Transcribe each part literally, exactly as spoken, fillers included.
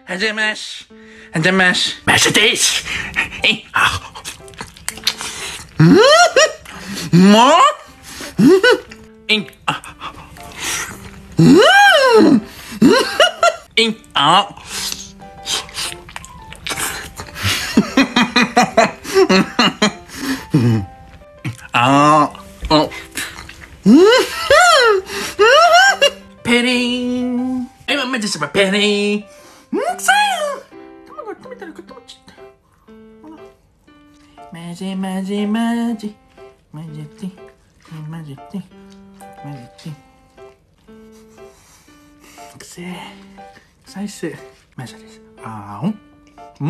はじめまし。はじめまし。マシです。え、あ。うん。うまっ。え、あ。うん。え、あ。ああ。ペリーン。今マジでペリーン。うんくさいよ。卵食べたらかと思っちゃった。マジマジマジマジでマジでマジでくせえ臭いっす。マジです。あーん。うん。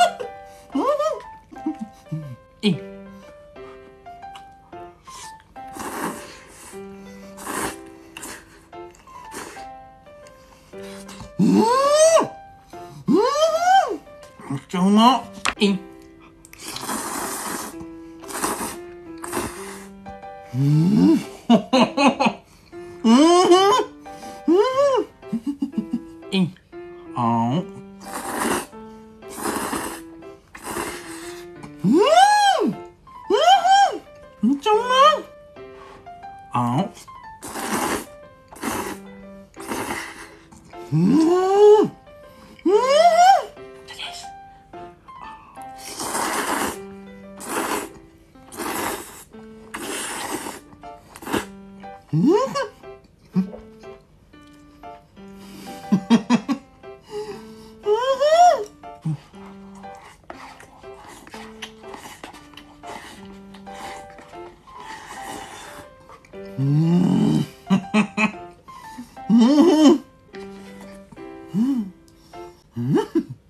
いい。うん。うん。めっちゃうまっ。いい。うん。うん。いい。あん。うん。めっちゃうまい。あん。うん。うん。うん。うん。うん。うん。